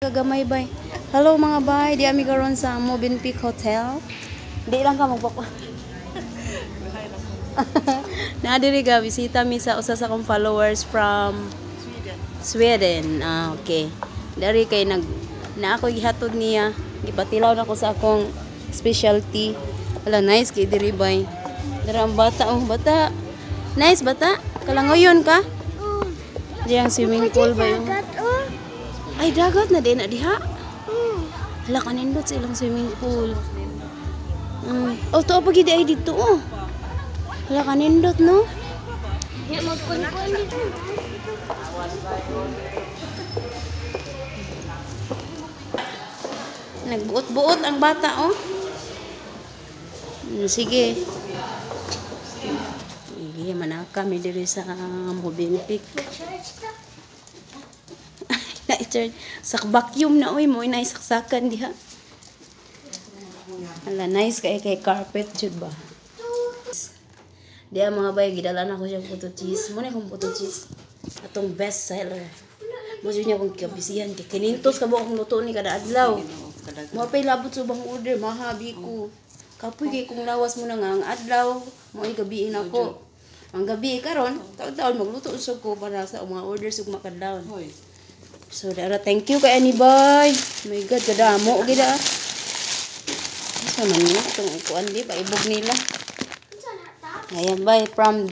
Kagamay bay. Hello mga bay, di ami karon sa Movenpick Hotel. Di lang ka magpapa. Na diri ga bisita mi sa usa sa kong followers from Sweden. Ah, okay. Dari kay na ako gihatod niya. Gipatilaw na ko sa akong specialty. Wala nice kay diri bay. Dara ang bata oh, bata. Nice bata. Kalangoyon ka? Diyang swimming pool ba yung? Ay, dagat na din na diha. Hala, kanindot sa ilang swimming pool. Oh, to pag ay dito, oh. Hala, kanindot, no? Magkuhan dito. Nagbuot-buot ang bata, oh. Sige. Sige, manaka kami diri sa Movenpick. Sa vacuum na, uy, mo inaisaksakan diha. Hala, nice kay carpet, jud ba? Diya mga bay, gidala na ko siyang puto cheese. Muna kong puto cheese. Atong best seller. Mo niya kong kabisihan. Kinintos ka ba akong luto ni kada adlaw. Mapay labot sa bang order, mahabi ko. Kapoy kay kung lawas mo na nga ang adlaw, mo ay gabiin ako. Ang gabi karon, taon-taon magluto usog ko para sa mga orders ug makadlaw. So dara, thank you kay ani bay. My god, kadamo gid ah. Sa man ni tong kuan di paibog nila. Ayan bay, from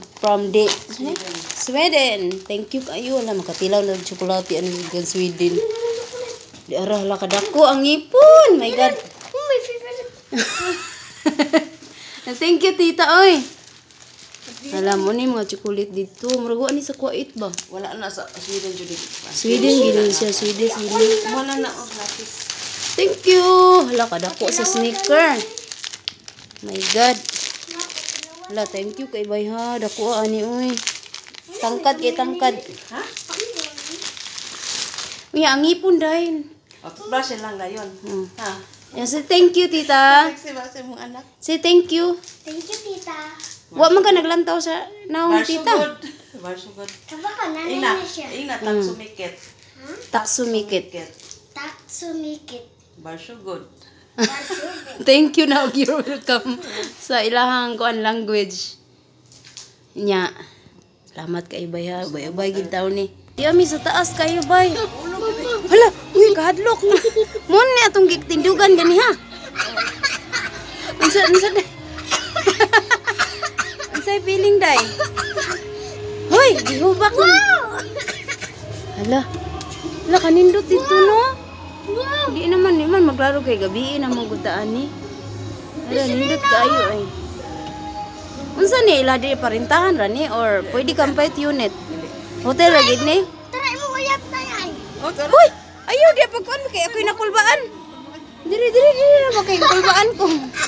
Sweden. Thank you kayo. Wala makatilaw na chocolate ano gan Sweden. Di ara la kadako ang ngipon. My god. My favorite. Thank you tita oy. Alam mo ni mga chocolate dito. Murago ani sa Kuwait ba? Wala na sa Sweden jud. Sweden gini siya, Sweden. Wala na og lapis. Thank you. Hala kadako sa sneaker. My god. Hala, thank you kay bay ha. Dako ani oy. Tangkad kay tangkad. Ha? Uy, ang ipon dahil. Brush lang gayon. Ha? Yan, say thank you tita. Sexy ba sa mong anak? Say thank you. Thank you, tita. Wa man ka naglantaw sa naong tita. Barsugod. Kaba ka, nanay Ina, na siya. ina tang sumikit. Taksumikit. Tatsumikit. Barsugod. Thank you na you're welcome sa ilahang kuan language. Nya. Salamat kay bay ha. Bay gid taw ni. Di ami sa taas kayo bay. Hala, uy kahadlok na. Mo ni atong giktindugan gani ha. Unsa Unsay feeling day? Hoy, gihubak na. Hala. Hala kanindot dito no. Di naman maglaro kay gabi na magutaan ni. Hala nindot kayo ay. Unsa ni ila di parintahan ra ni or pwede kang pet unit? Hotel ra gid ni? Tara mo uyap na yan. Hoy, ayaw di pagkuan kay ako'y nakulbaan. Diri na makay nakulbaan ko.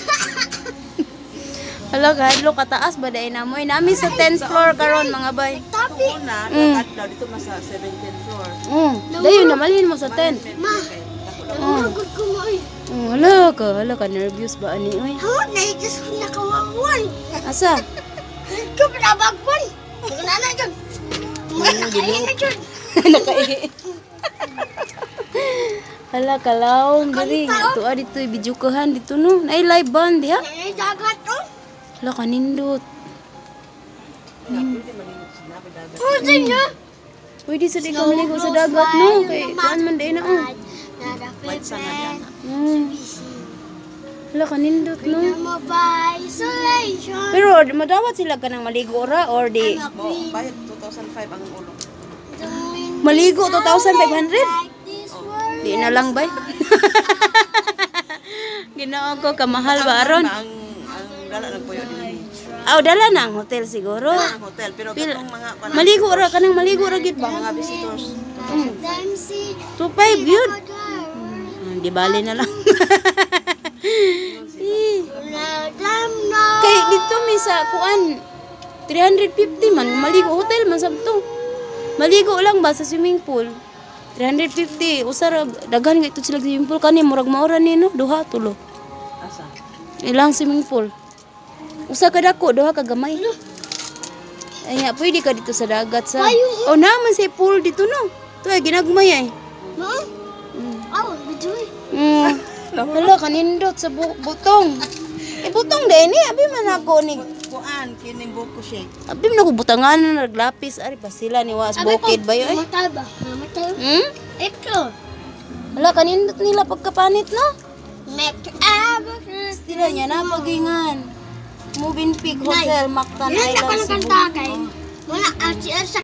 Hala kahadlo kataas ba dai namoy nami sa 10th floor karon mga bay. Tapi. Una, lakat daw dito mas sa 17th floor. Dayon namalhin mo sa 10. Ma. Nagugod ko mo eh. Hala ka nervous ba ani oy? Hamot na ikas ko nakawawan. Asa? Ikaw pinabagpon. Nagkana dyan. Nakain na dyan. Nakaihi. Hala kalaw diri tuwa dito ibijukahan dito no. Nay live band diha. Ay, dagat oh. Hala kanindot. Pusa niya. Pwede sa di ka maligo sa dagat no. Kay kuan man day na oh. Nada favorite. Hala kanindot no. Mo by isolation. Pero madawat sila kanang maligo ra or di Mo, bayad 2,005 ang ulo. maligo 2,500? Di na lang bay. Ginoo ko kamahal ba aron? Ang dala nagpuyo din. Aw dala na ang hotel siguro. Ang hotel pero katong mga Maligo ra kanang maligo ra gid ba? mga visitors. 2,500 yun. Di bali na lang. Kay dito mi sa kuan 350 man maligo hotel man sabto. Maligo lang ba sa swimming pool? 350 usara daghan nga ito sila swimming pool kani murag maura ni no duha tulo. Asa? Ilang swimming pool? Usa ka dako duha ka gamay. Ay nga pwede ka dito sa dagat sa. Oh naman say pool dito no. To ay ginagmay ay. Ma? Oh, betul. Hala, kanindot sa butong. Butong din ni, abi man ako ni. Kuan, kining buko shake. Abi man ako butangan na naglapis. Ari pa sila ni was bukid ba yun? Mata ba? Mata. Ito. Hala, kanindot nila pagkapanit no? Mata. Sila niya na pagingan. Moving Peak Hotel, Mactan Yan ako Island, nakanta kay. Wala, sa